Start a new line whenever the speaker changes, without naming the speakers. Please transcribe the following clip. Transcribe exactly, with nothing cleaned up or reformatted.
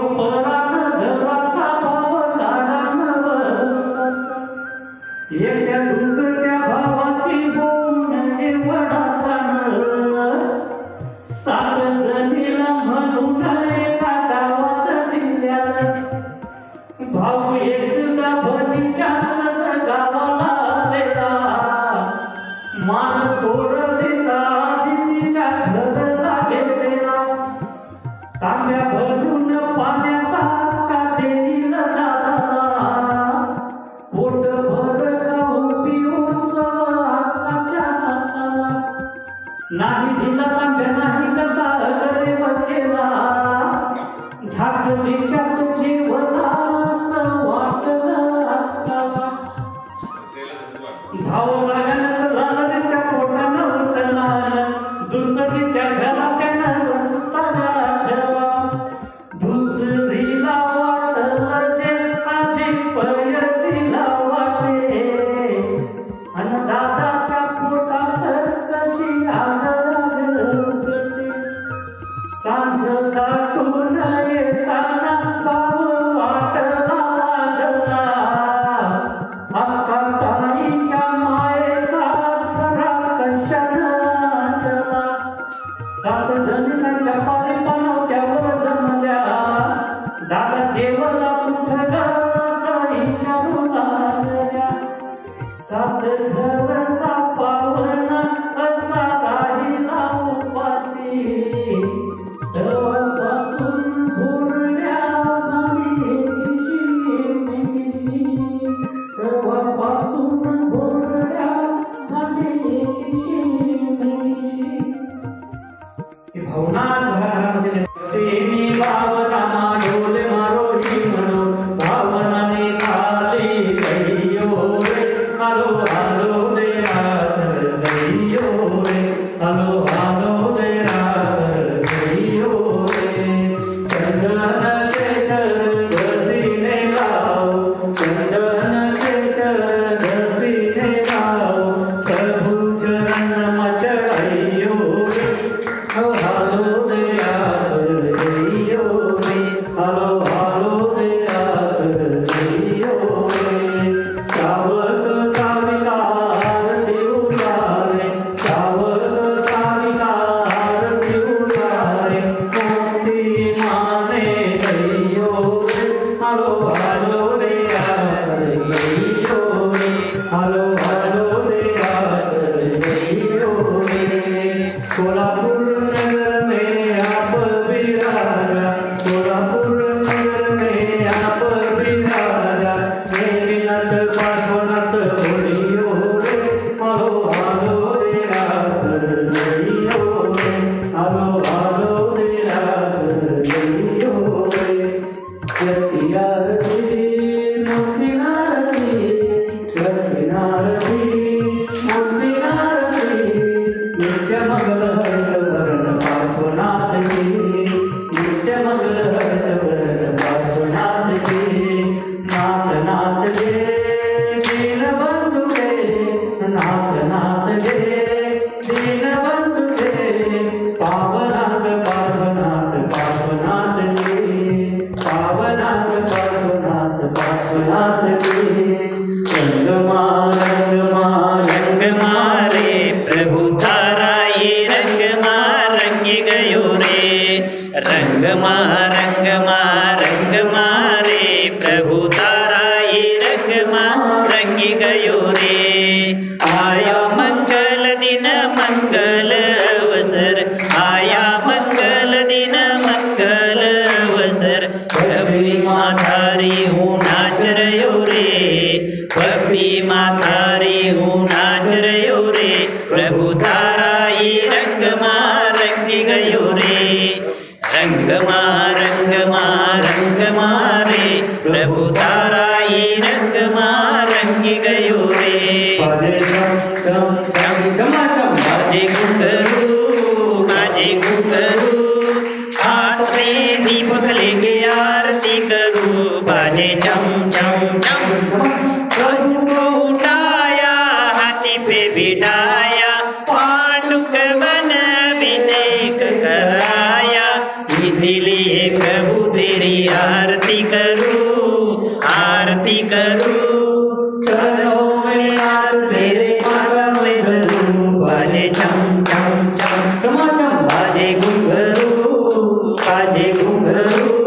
परान घराचा भाव लाडांवरचा एकट्या दुर्गट्या भावाची बोन वडातान सात जणीला म्हणून एका गावात दिल्या भाऊ एकदा बनीच्या सज गावाला आलेला मान कोरडीचा आदितीच्या घरला गेलेला तांब्या भरून पाण्याचा काठीला दादाला पोट भर खाऊ पिऊच आकाच्या हाताला नाही दिला तांब्या नाही कसा करे बघेला झाकलीच्या जीवनास वाटलं अक्काला भाऊ रागानच झालं त्या पोटानं उठला दुसरीच्या घरात त्यानं रस्ताला ठेवा दुसरीला वाटलं जे आधी पहिलीला वाटे अन दादाच्या पोटात कशी आग लागते सांज दाटून येताना भाऊ वाटला लागला अक्का ताईच्या मायेचा झरा कशानं आटला सात जणी संच्या पारी बनवत्यावर जमल्या दादा जेवला कुठं साईच्या मुलाल्या सात घरचा पावना असा राहिला उपाशी तेव्हापासून भुरड्या झाली एकीशी मेकीशी तेव्हापासून भुरड्या झाली एकीशी मेकीशी भावना घरामध्ये प्रेमी भावना डोले मारो ही म्हणो भावनाने खाली कहियो रे हालो हालो रे रासर जइयो रे हालो हालो रे रासर जइयो रे चंदन केशर घसीने लाओ चंदन केशर घसीने लाओ प्रभु चरण मचड़ाइयो रे हालो रे रासर जइयो रे हालो हालो रे रासर जइयो रे सावक साविका आरती उतारे सावक साविका आरती उतारे मोती माने जइयो रे हालो हालो रे रासर जइयो रे हालो हालो रे रासर जइयो रे कोल्हापुर नगर में आप बिराजा कोल्हापुर नगर में आप बिराजा मेघनाथ पार्श्वनाथ बोलियो रे हालो हालो रे रासर जइयो रे हालो हालो रे रासर जइयो रे यतियारती मुक्तिनारती यतिनारती मुक्तिनारती नित्य मंगल हर्ष वरण पार्श्वनाथ की नित्य मंगल हर्ष वरण पार्श्वनाथ की नाथ नाथ गे दीन बंधु गे नाथ नाथ गे दीन बंधु गे पावनाथ पार्श्वनाथ पार्श्वनाथ की पावनाथ पार्श्वनाथ पार्श्वनाथ की रंग मार रंग मार
रंग मारे प्रभु तारा ये रंग मार रंग गयो रे रंग मार रंग मार रंग मारे प्रभु तारा ये रंग मार रंग गयो रे आयो मंगल दिन मंगल अवसर आया मंगल दिन मंगल अवसर भक्ति मातारी हूँ नाच रयो रे भक्ति मातारी हूँ नाच रयो रे प्रभु तारा ये रंग मार रंग गयो रे रंग मार रंग मार रंग मारे प्रभु तारा ये रंग मार रंग गयो रे
बाजे चम चम चम चमाचम
बाजे घुंघरू बाजे घुंघरू हाथ में दीपक लेके आरती करूं बाजे चम चम चम प्रभु को उठाया हाथी पे बिठाया पांडुक वन अभिषेक कराया इसीलिए प्रभु तेरी
प्रभु